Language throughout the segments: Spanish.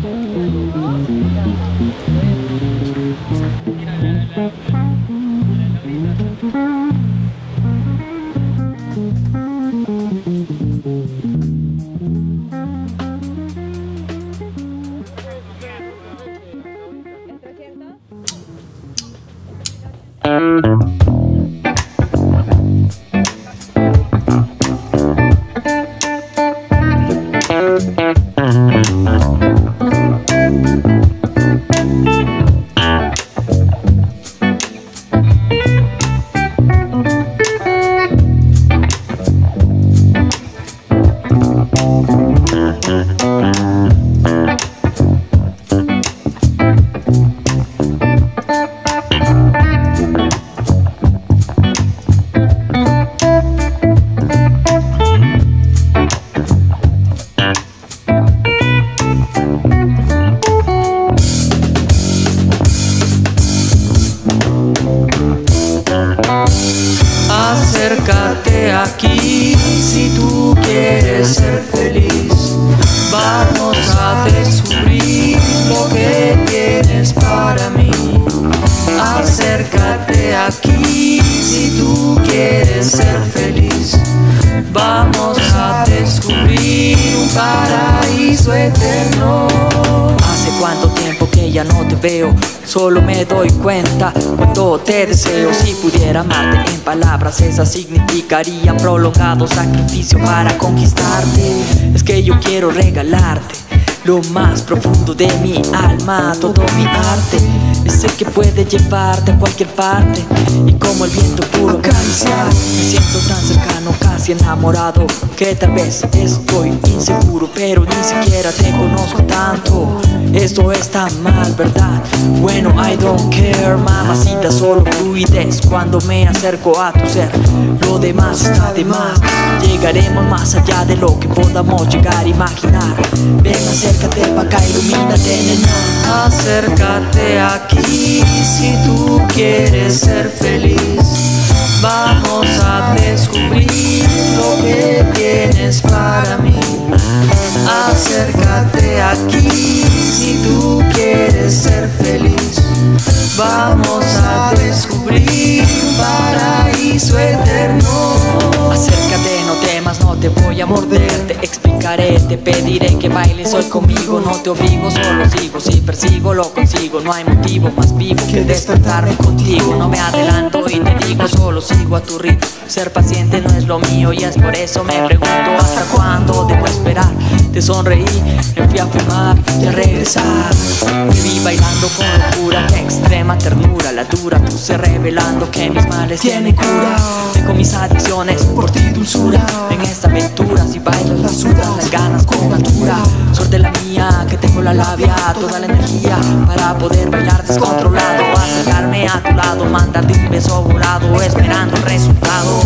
Acércate aquí si tú quieres ser feliz. Vamos a descubrir lo que tienes para mí. Acércate aquí si tú quieres ser feliz. Vamos a descubrir un paraíso eterno. Hace cuánto tiempo que ya no te veo, solo me doy cuenta cuando te deseo. Si pudiera amarte en palabras, esas significarían prolongado sacrificio para conquistarte. Es que yo quiero regalarte lo más profundo de mi alma, todo mi arte. Es el que puede llevarte a cualquier parte y como el viento puro acariciar. Me siento tan cercano, casi enamorado, que tal vez estoy inseguro, pero ni siquiera te conozco tanto. Esto está mal, ¿verdad? Bueno, I don't care, mamacita, solo fluidez cuando me acerco a tu ser. Lo demás está de más. Llegaremos más allá de lo que podamos llegar a imaginar. Ven, acércate pa' acá, ilumínate en el mar. Acércate aquí si tú quieres ser feliz. Vamos a descubrir lo que tienes para mí. Acércate aquí si tú quieres ser feliz. Vamos a descubrir un paraíso eterno. Acércate, no temas, no te voy a morder. Te explicaré, te pediré que bailes hoy conmigo. No te obligo, solo sigo. Si persigo, lo consigo. No hay motivo más vivo que despertarme contigo. No me adelanto y te digo, solo sigo a tu ritmo. Ser paciente no es lo mío y es por eso me pregunto hasta cuándo debo esperar. Te sonreí, me fui a fumar y a regresar. Me vi bailando con locura, qué extrema ternura. La dura puse revelando que mis males tienen cura. Dejo mis adicciones por ti, dulzura. En esta aventura si bailas la sudas, las ganas con altura. Suerte la mía que tengo la labia, toda la energía para poder bailar descontrolado. Acercarme a tu lado, mandarte un beso volado, esperando el resultado.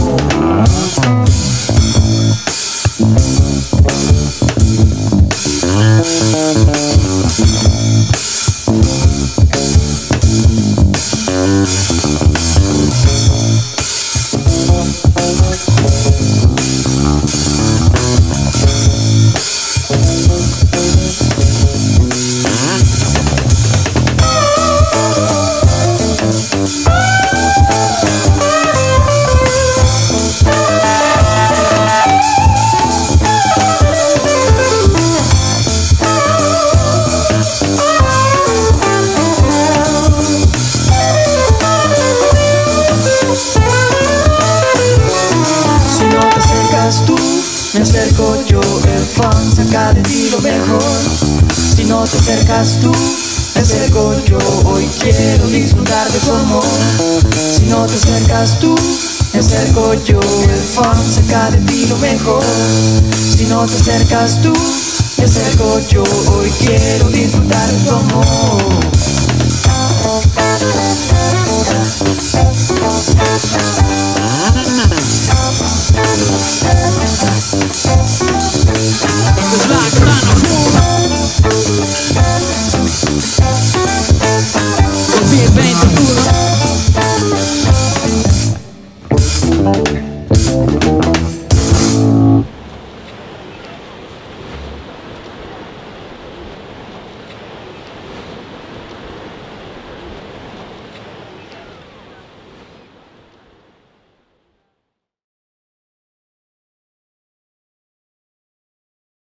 Me acerco yo, el fan saca de ti lo mejor. Si no te acercas tú, me acerco yo. Hoy quiero disfrutar de tu amor. Si no te acercas tú, me acerco yo. El fan saca de ti lo mejor. Si no te acercas tú, me acerco yo. Hoy quiero disfrutar de tu amor. It's like